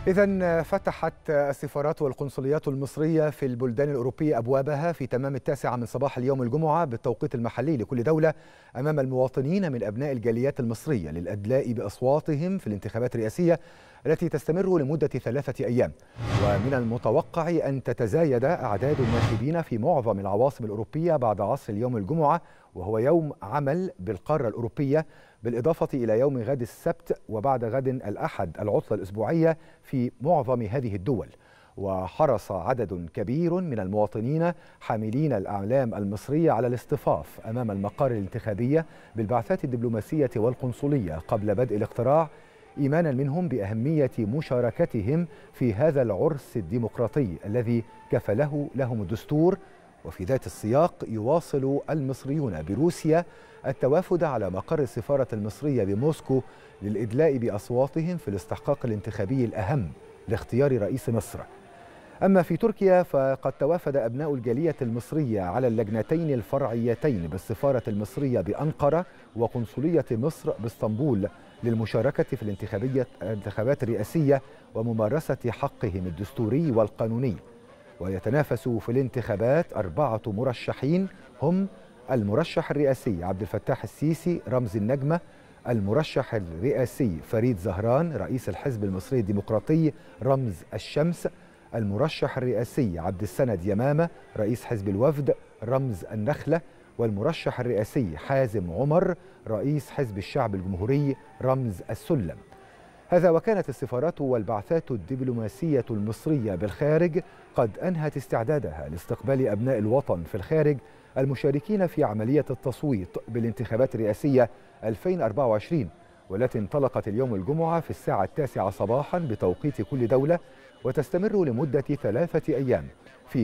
إذن فتحت السفارات والقنصليات المصرية في البلدان الأوروبية أبوابها في تمام 9 من صباح اليوم الجمعة بالتوقيت المحلي لكل دولة أمام المواطنين من أبناء الجاليات المصرية للأدلاء بأصواتهم في الانتخابات الرئاسية التي تستمر لمدة 3 أيام. ومن المتوقع أن تتزايد أعداد الناخبين في معظم العواصم الأوروبية بعد عصر اليوم الجمعة، وهو يوم عمل بالقارة الأوروبية، بالإضافة إلى يوم غد السبت وبعد غد الأحد العطلة الأسبوعية في معظم هذه الدول. وحرص عدد كبير من المواطنين حاملين الأعلام المصرية على الاصطفاف أمام المقار الانتخابية بالبعثات الدبلوماسية والقنصلية قبل بدء الاقتراع، إيمانا منهم بأهمية مشاركتهم في هذا العرس الديمقراطي الذي كفله لهم الدستور. وفي ذات السياق يواصل المصريون بروسيا التوافد على مقر السفارة المصرية بموسكو للإدلاء بأصواتهم في الاستحقاق الانتخابي الأهم لاختيار رئيس مصر. أما في تركيا فقد توافد أبناء الجالية المصرية على اللجنتين الفرعيتين بالسفارة المصرية بأنقرة وقنصلية مصر باسطنبول للمشاركة في الانتخابات الرئاسية وممارسة حقهم الدستوري والقانوني. ويتنافس في الانتخابات 4 مرشحين هم المرشح الرئاسي عبد الفتاح السيسي رمز النجمة، المرشح الرئاسي فريد زهران رئيس الحزب المصري الديمقراطي رمز الشمس، المرشح الرئاسي عبد السند يمامة رئيس حزب الوفد رمز النخلة، والمرشح الرئاسي حازم عمر رئيس حزب الشعب الجمهوري رمز السلم. هذا وكانت السفارات والبعثات الدبلوماسية المصرية بالخارج قد أنهت استعدادها لاستقبال أبناء الوطن في الخارج المشاركين في عملية التصويت بالانتخابات الرئاسية 2024، والتي انطلقت اليوم الجمعة في الساعة 9 صباحا بتوقيت كل دولة، وتستمر لمدة 3 أيام في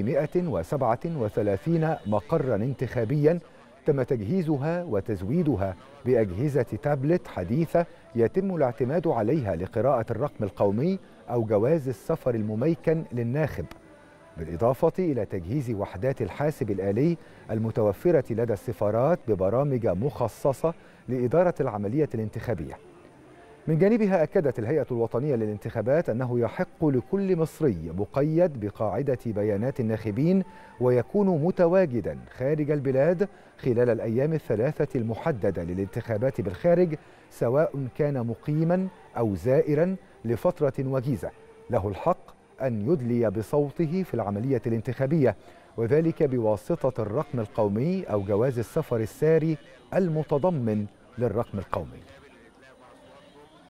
137 مقرا انتخابيا تم تجهيزها وتزويدها بأجهزة تابلت حديثة يتم الاعتماد عليها لقراءة الرقم القومي أو جواز السفر المميكن للناخب، بالإضافة إلى تجهيز وحدات الحاسب الآلي المتوفرة لدى السفارات ببرامج مخصصة لإدارة العملية الانتخابية. من جانبها أكدت الهيئة الوطنية للانتخابات أنه يحق لكل مصري مقيد بقاعدة بيانات الناخبين ويكون متواجدا خارج البلاد خلال الأيام 3 المحددة للانتخابات بالخارج، سواء كان مقيما أو زائرا لفترة وجيزة، له الحق أن يدلي بصوته في العملية الانتخابية، وذلك بواسطة الرقم القومي أو جواز السفر الساري المتضمن للرقم القومي.